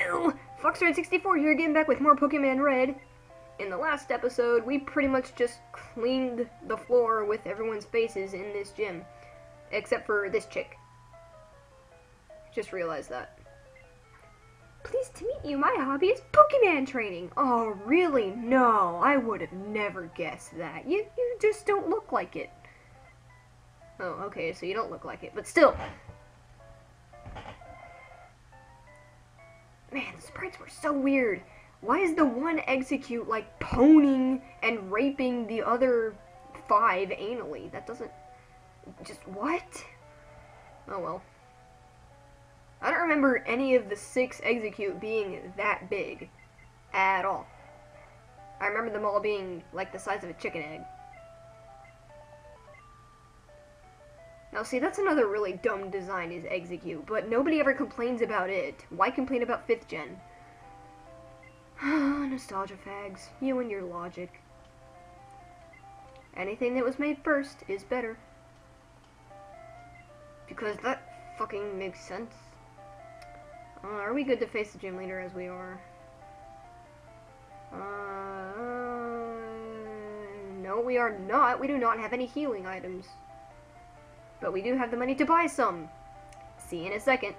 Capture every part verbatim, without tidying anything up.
Hello! Foxtrot sixty-four here, getting back with more Pokemon Red. In the last episode, we pretty much just cleaned the floor with everyone's faces in this gym. Except for this chick. Just realized that. Pleased to meet you, my hobby is Pokemon training. Oh, really? No, I would have never guessed that. You, you just don't look like it. Oh, okay, so you don't look like it, but still. Man, the sprites were so weird. Why is the one Execute like poning and raping the other five anally? That doesn't... Just what? Oh well. I don't remember any of the six Execute being that big. At all. I remember them all being like the size of a chicken egg. Now see, that's another really dumb design is Execute, but nobody ever complains about it. Why complain about fifth gen? Nostalgia fags. You and your logic. Anything that was made first is better. Because that fucking makes sense. Uh, are we good to face the gym leader as we are? Uh, no, we are not. We do not have any healing items. But we do have the money to buy some. See you in a second.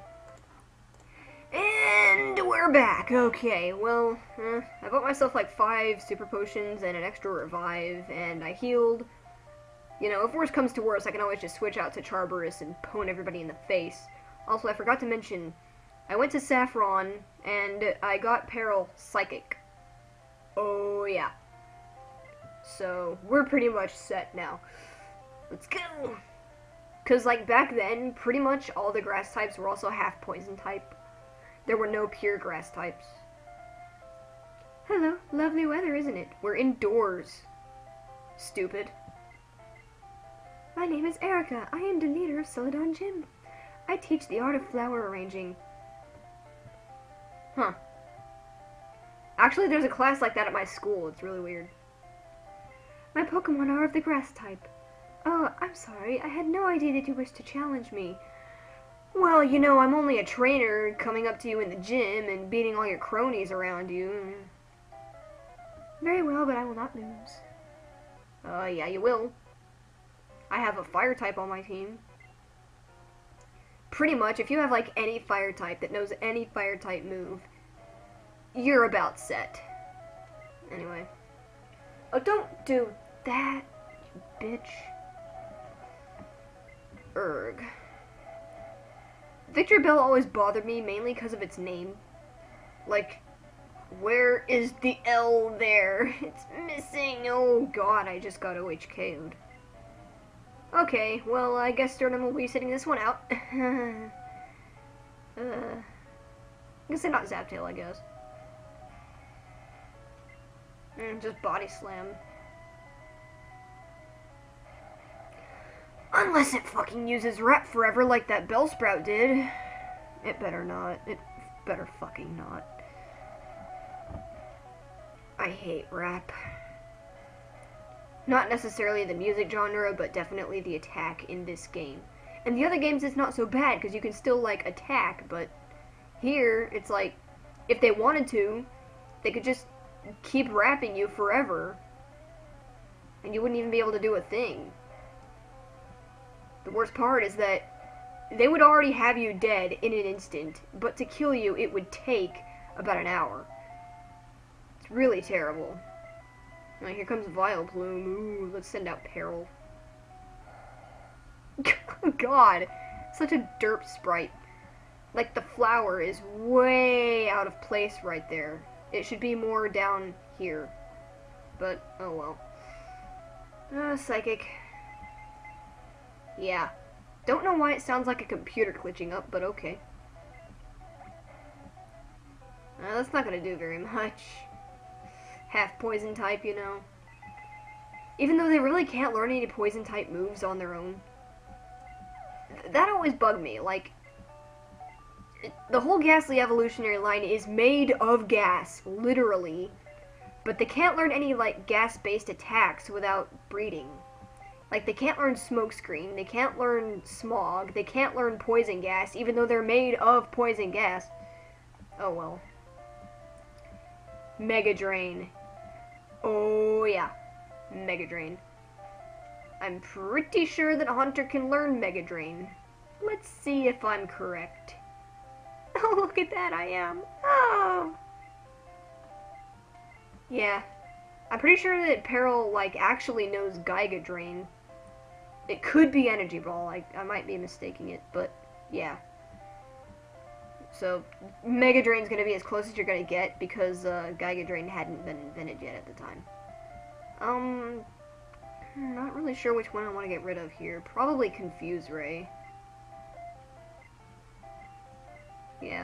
And we're back. Okay, well, eh, I bought myself like five super potions and an extra revive, and I healed. You know, if worse comes to worse, I can always just switch out to Charburus and pwn everybody in the face. Also, I forgot to mention, I went to Saffron, and I got Peril Psychic. Oh, yeah. So, we're pretty much set now. Let's go! Because, like, back then, pretty much all the grass types were also half poison type. There were no pure grass types. Hello, lovely weather, isn't it? We're indoors. Stupid. My name is Erica. I am the leader of Celadon Gym. I teach the art of flower arranging. Huh. Actually, there's a class like that at my school. It's really weird. My Pokemon are of the grass type. Oh, I'm sorry. I had no idea that you wished to challenge me. Well, you know, I'm only a trainer coming up to you in the gym and beating all your cronies around you. Very well, but I will not lose. Uh, yeah, you will. I have a fire type on my team. Pretty much, if you have, like, any fire type that knows any fire type move, you're about set. Anyway. Oh, don't do that, you bitch. Erg. Victreebel always bothered me, mainly because of its name. Like, where is the L there? It's missing. Oh god, I just got O H K'd. Okay, well, I guess Sternum will be sitting this one out. uh, I guess they're not Zaptail, I guess. Mm, just Body Slam. Unless it fucking uses Rap forever like that Bellsprout did. It better not. It better fucking not. I hate Rap. Not necessarily the music genre, but definitely the attack in this game. And the other games it's not so bad, because you can still, like, attack, but here, it's like, if they wanted to, they could just keep rapping you forever, and you wouldn't even be able to do a thing. The worst part is that they would already have you dead in an instant, but to kill you, it would take about an hour. It's really terrible. Alright, here comes Vileplume. Ooh, let's send out Peril. God, such a derp sprite. Like, the flower is way out of place right there. It should be more down here. But, oh well. Uh, Psychic. Yeah. Don't know why it sounds like a computer glitching up, but okay. Uh, that's not gonna do very much. Half poison type, you know. Even though they really can't learn any poison type moves on their own. Th that always bugged me. Like, it, the whole Ghastly evolutionary line is made of gas, literally. But they can't learn any, like, gas-based attacks without breeding. Like, they can't learn Smokescreen, they can't learn Smog, they can't learn Poison Gas, even though they're made of poison gas. Oh well. Mega Drain. Oh yeah, Mega Drain. I'm pretty sure that Haunter can learn Mega Drain. Let's see if I'm correct. Oh, look at that, I am. Oh! Yeah. I'm pretty sure that Peril, like, actually knows Giga Drain. It could be Energy Ball, I, I might be mistaking it, but, yeah. So, Mega Drain's gonna be as close as you're gonna get, because, uh, Giga Drain hadn't been invented yet at the time. Um, not really sure which one I want to get rid of here. Probably Confuse Ray. Yeah.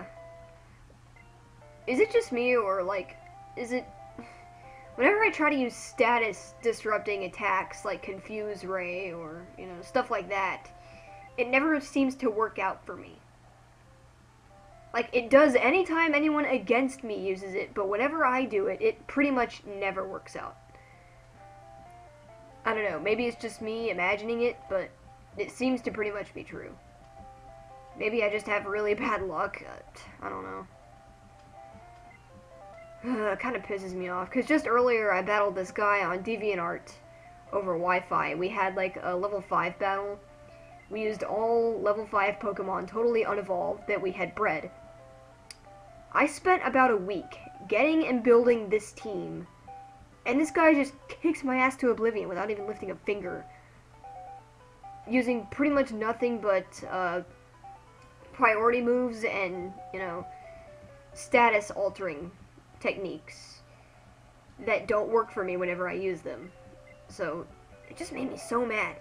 Is it just me, or, like, is it... Whenever I try to use status disrupting attacks, like Confuse Ray, or, you know, stuff like that, it never seems to work out for me. Like, it does anytime anyone against me uses it, but whenever I do it, it pretty much never works out. I don't know, maybe it's just me imagining it, but it seems to pretty much be true. Maybe I just have really bad luck. I don't know. Uh, it kind of pisses me off, because just earlier I battled this guy on DeviantArt over Wi-Fi. We had like a level five battle. We used all level five Pokemon totally unevolved that we had bred. I spent about a week getting and building this team, and this guy just kicks my ass to oblivion without even lifting a finger. Using pretty much nothing but uh, priority moves and, you know, status altering techniques that don't work for me whenever I use them. So, it just made me so mad.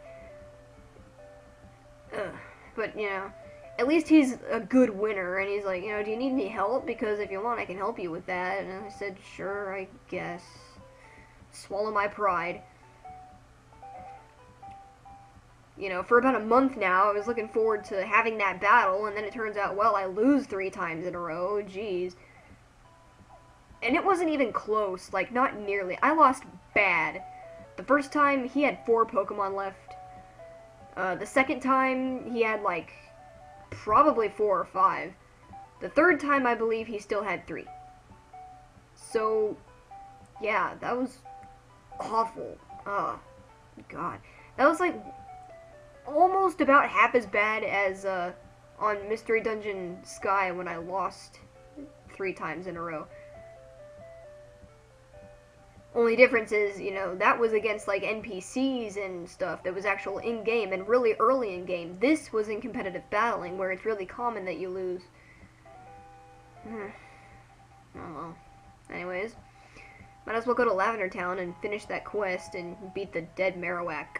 Ugh. But, you know, at least he's a good winner, and he's like, you know, do you need any help? Because if you want, I can help you with that. And I said, sure, I guess. Swallow my pride. You know, for about a month now, I was looking forward to having that battle, and then it turns out, well, I lose three times in a row, jeez. And it wasn't even close, like, not nearly. I lost bad. The first time, he had four Pokemon left. Uh, the second time, he had, like, probably four or five. The third time, I believe, he still had three. So, yeah, that was awful. Oh, God. That was, like, almost about half as bad as, uh, on Mystery Dungeon Sky when I lost three times in a row. Only difference is, you know, that was against, like, N P Cs and stuff that was actual in-game and really early in-game. This was in competitive battling, where it's really common that you lose. Hmm. Oh, well. Anyways, might as well go to Lavender Town and finish that quest and beat the dead Marowak.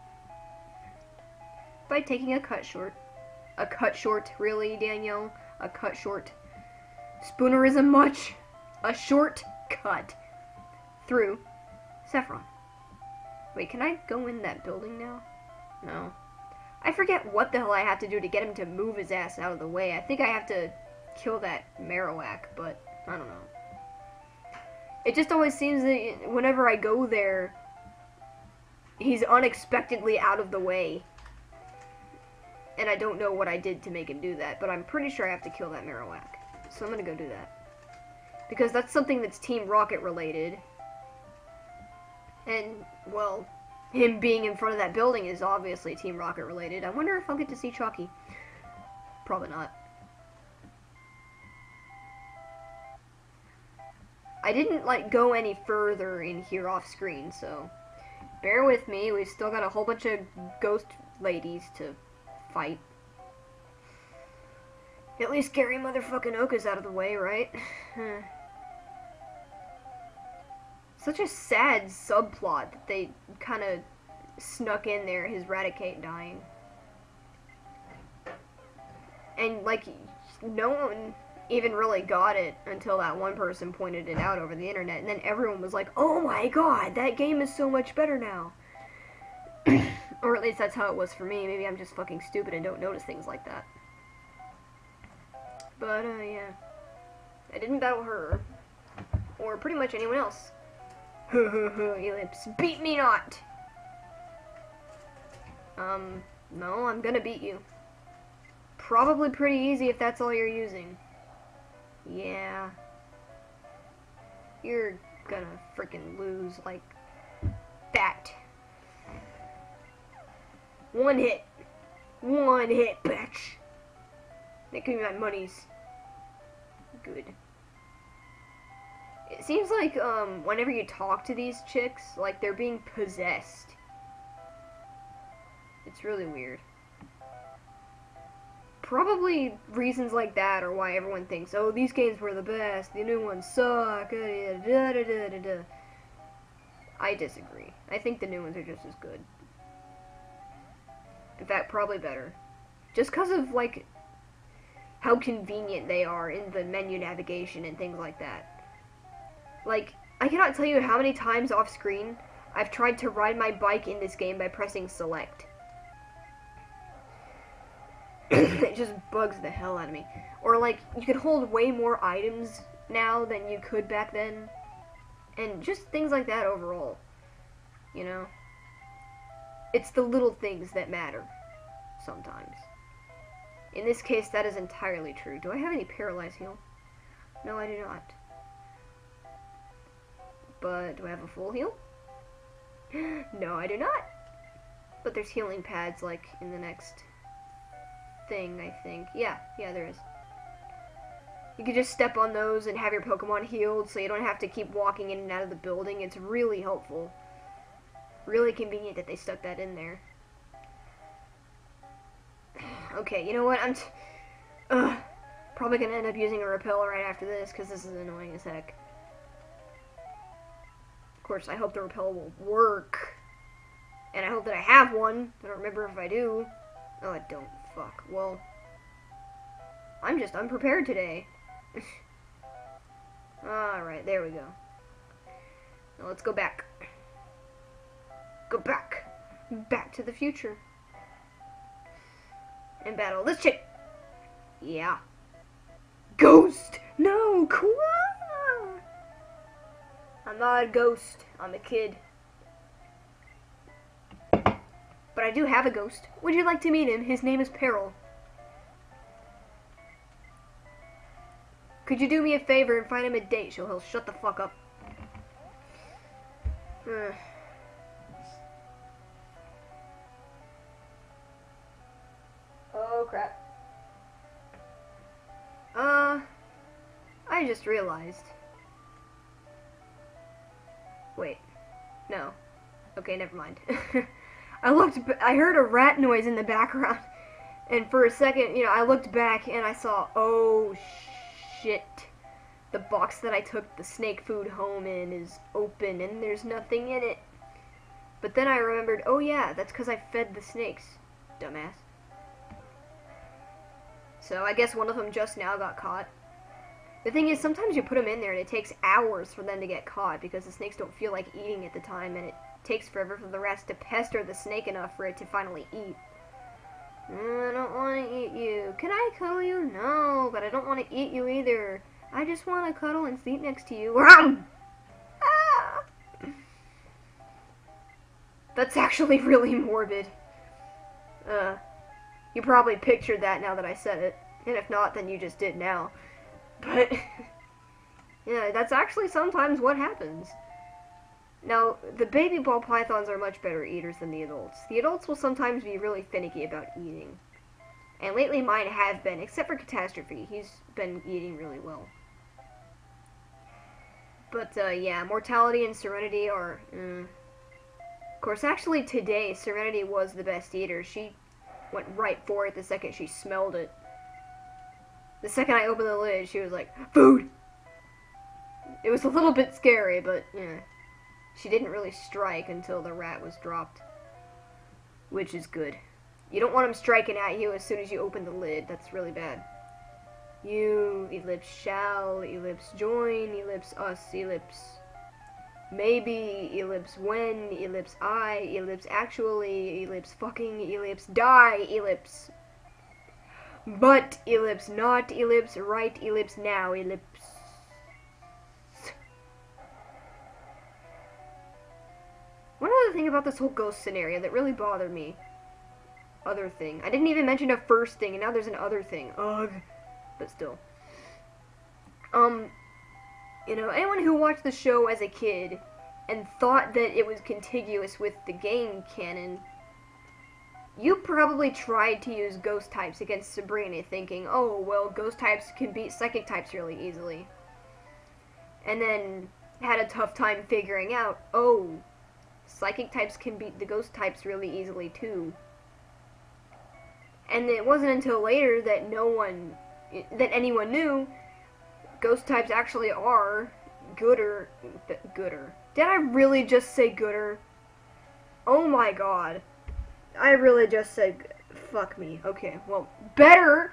By taking a cut short. A cut short, really, Danielle? A cut short. Spoonerism much? A short cut. Through Saffron. Wait, can I go in that building now? No. I forget what the hell I have to do to get him to move his ass out of the way. I think I have to kill that Marowak, but I don't know. It just always seems that whenever I go there, he's unexpectedly out of the way. And I don't know what I did to make him do that, but I'm pretty sure I have to kill that Marowak. So I'm gonna go do that. Because that's something that's Team Rocket related. And, well, him being in front of that building is obviously Team Rocket related. I wonder if I'll get to see Chalky. Probably not. I didn't, like, go any further in here off screen, so bear with me. We've still got a whole bunch of ghost ladies to fight. At least Gary motherfucking Oka's out of the way, right? Such a sad subplot that they kind of snuck in there, his Raticate dying. And, like, no one even really got it until that one person pointed it out over the internet, and then everyone was like, oh my god, that game is so much better now. Or at least that's how it was for me. Maybe I'm just fucking stupid and don't notice things like that. But, uh, yeah. I didn't battle her. Or pretty much anyone else. Ellipse, beat me not! Um, no, I'm gonna beat you. Probably pretty easy if that's all you're using. Yeah. You're gonna freaking lose like that. One hit. One hit, bitch. They give me my monies. Good. It seems like, um, whenever you talk to these chicks, like, they're being possessed. It's really weird. Probably reasons like that are why everyone thinks, oh, these games were the best, the new ones suck, da da da da da da. I disagree. I think the new ones are just as good. In fact, probably better. Just because of, like, how convenient they are in the menu navigation and things like that. Like, I cannot tell you how many times off screen I've tried to ride my bike in this game by pressing select. It just bugs the hell out of me. Or, like, you can hold way more items now than you could back then. And just things like that overall. You know? It's the little things that matter. Sometimes. In this case, that is entirely true. Do I have any paralyzed heal? No, I do not. But do I have a full heal? No, I do not. But there's healing pads, like, in the next thing, I think. Yeah, yeah, there is. You can just step on those and have your Pokemon healed, so you don't have to keep walking in and out of the building. It's really helpful. Really convenient that they stuck that in there. Okay, you know what? I'm t Ugh, probably gonna end up using a repel right after this, because this is annoying as heck. Of course, I hope the repel will work. And I hope that I have one. I don't remember if I do. Oh, I don't. Fuck. Well, I'm just unprepared today. Alright, there we go. Now let's go back. Go back. Back to the future. And battle this chick. Yeah. Ghost! No! Quoi? I'm not a ghost. I'm a kid. But I do have a ghost. Would you like to meet him? His name is Peril. Could you do me a favor and find him a date so he'll shut the fuck up? Uh. Oh, crap. Uh, I just realized. Wait. No. Okay, never mind. I looked, I heard a rat noise in the background, and for a second, you know, I looked back and I saw, oh shit, the box that I took the snake food home in is open and there's nothing in it. But then I remembered, oh yeah, that's because I fed the snakes, dumbass. So I guess one of them just now got caught. The thing is, sometimes you put them in there and it takes hours for them to get caught because the snakes don't feel like eating at the time, and it takes forever for the rats to pester the snake enough for it to finally eat. I don't want to eat you. Can I cuddle you? No, but I don't want to eat you either. I just want to cuddle and sleep next to you. Ah! That's actually really morbid. Uh, you probably pictured that now that I said it. And if not, then you just did now. But, yeah, that's actually sometimes what happens. Now, the baby ball pythons are much better eaters than the adults. The adults will sometimes be really finicky about eating. And lately mine have been, except for Catastrophe. He's been eating really well. But, uh, yeah, Mortality and Serenity are, mm. Of course, actually today, Serenity was the best eater. She went right for it the second she smelled it. The second I opened the lid, she was like, food! It was a little bit scary, but, yeah. She didn't really strike until the rat was dropped. Which is good. You don't want him striking at you as soon as you open the lid. That's really bad. You, ellipse shall, ellipse join, ellipse us, ellipse maybe, ellipse when, ellipse I, ellipse actually, ellipse fucking, ellipse die, ellipse but, ellipse not, ellipse right, ellipse now, ellipse. One other thing about this whole ghost scenario that really bothered me. Other thing. I didn't even mention a first thing, and now there's an other thing. Ugh. But still. Um, You know, anyone who watched the show as a kid and thought that it was contiguous with the game canon, you probably tried to use ghost types against Sabrina thinking, oh, well, ghost types can beat psychic types really easily. And then had a tough time figuring out, oh, psychic types can beat the ghost types really easily too. And it wasn't until later that no one, that anyone knew, ghost types actually are gooder, gooder. Did I really just say gooder? Oh my god. I really just said, fuck me. Okay, well, better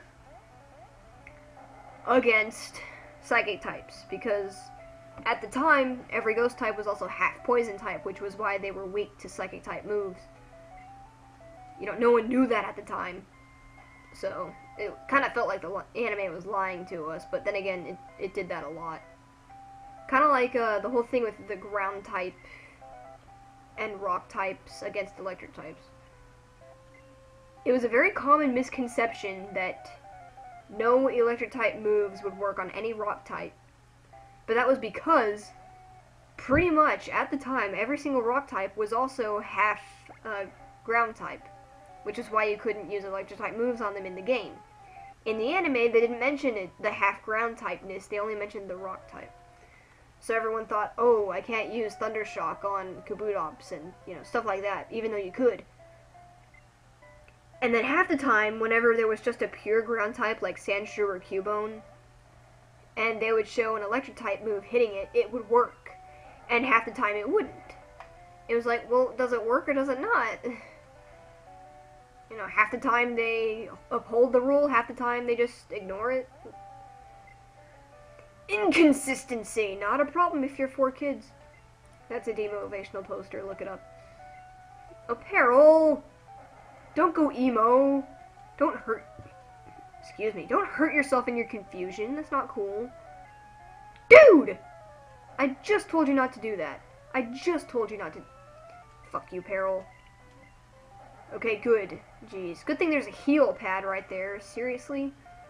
against psychic types, because at the time, every ghost type was also half poison type, which was why they were weak to psychic type moves. You know, no one knew that at the time, so it kind of felt like the anime was lying to us, but then again, it, it did that a lot. Kind of like uh, the whole thing with the ground type and rock types against electric types. It was a very common misconception that no electric type moves would work on any rock type. But that was because, pretty much, at the time, every single rock type was also half uh, ground type. Which is why you couldn't use electric type moves on them in the game. In the anime, they didn't mention it, the half ground typeness, they only mentioned the rock type. So everyone thought, oh, I can't use Thundershock on Kabutops and, you know, stuff like that, even though you could. And then half the time, whenever there was just a pure ground type like Sandshrew or Cubone, and they would show an electric type move hitting it, it would work. And half the time it wouldn't. It was like, well, does it work or does it not? You know, half the time they uphold the rule, half the time they just ignore it. Inconsistency, not a problem if you're four kids. That's a demotivational poster, look it up. Apparel! Don't go emo. Don't hurt... Excuse me, don't hurt yourself in your confusion, that's not cool. Dude! I just told you not to do that. I just told you not to... Fuck you, Peril. Okay, good. Jeez. Good thing there's a heal pad right there. Seriously?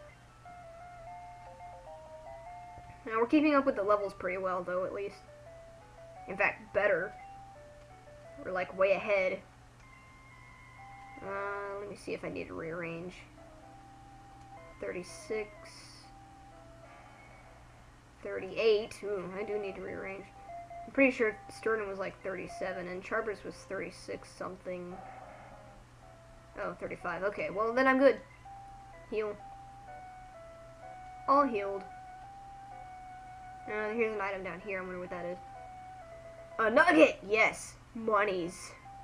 Now, we're keeping up with the levels pretty well, though, at least. In fact, better. We're, like, way ahead. Uh, let me see if I need to rearrange. thirty-six. thirty-eight. Ooh, I do need to rearrange. I'm pretty sure Sternum was, like, thirty-seven, and Charber's was thirty-six something. Oh, thirty-five. Okay, well, then I'm good. Heal. All healed. Uh, here's an item down here. I wonder what that is. A nugget! Yes! Monies.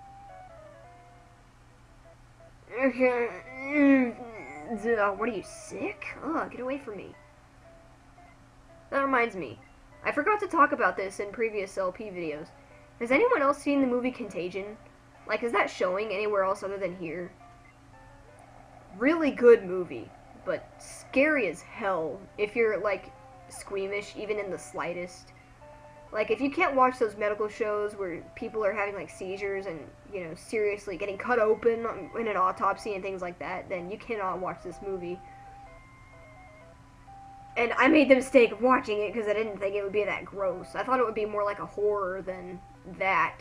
Okay. What are you, sick? Ugh, get away from me. That reminds me. I forgot to talk about this in previous L P videos. Has anyone else seen the movie Contagion? Like, is that showing anywhere else other than here? Really good movie, but scary as hell if you're, like, squeamish, even in the slightest. Like, if you can't watch those medical shows where people are having, like, seizures and, you know, seriously getting cut open in an autopsy and things like that, then you cannot watch this movie. And I made the mistake of watching it because I didn't think it would be that gross. I thought it would be more like a horror than that.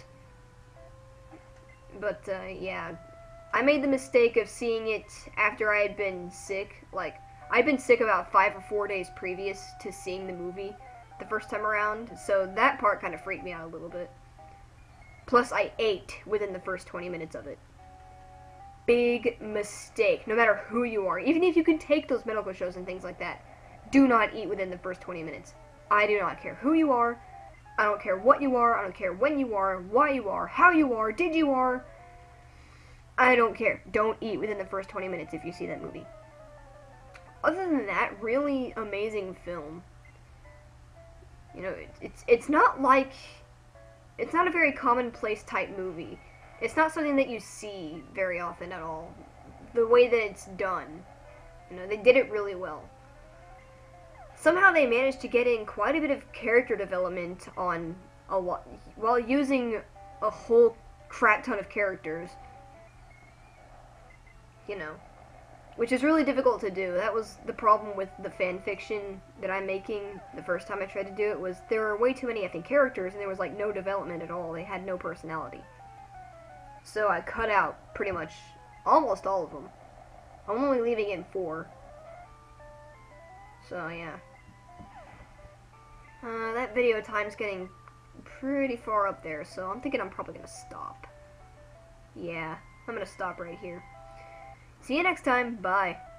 But, uh, yeah. I made the mistake of seeing it after I had been sick. Like, I'd been sick about five or four days previous to seeing the movie the first time around, so that part kind of freaked me out a little bit. Plus, I ate within the first twenty minutes of it. Big mistake, no matter who you are. Even if you can take those medical shows and things like that, do not eat within the first twenty minutes. I do not care who you are, I don't care what you are, I don't care when you are, why you are, how you are, did you are. I don't care. Don't eat within the first twenty minutes if you see that movie. Other than that, really amazing film. You know, it, it's it's not like... It's not a very commonplace type movie. It's not something that you see very often at all. The way that it's done. You know, they did it really well. Somehow they managed to get in quite a bit of character development on a lot, while using a whole crap ton of characters. You know, which is really difficult to do. That was the problem with the fan fiction that I'm making the first time I tried to do it, was there were way too many, I think, characters, and there was like no development at all. They had no personality. So I cut out pretty much almost all of them. I'm only leaving in four. So yeah. Uh, that video time's getting pretty far up there, so I'm thinking I'm probably gonna stop. Yeah, I'm gonna stop right here. See you next time. Bye.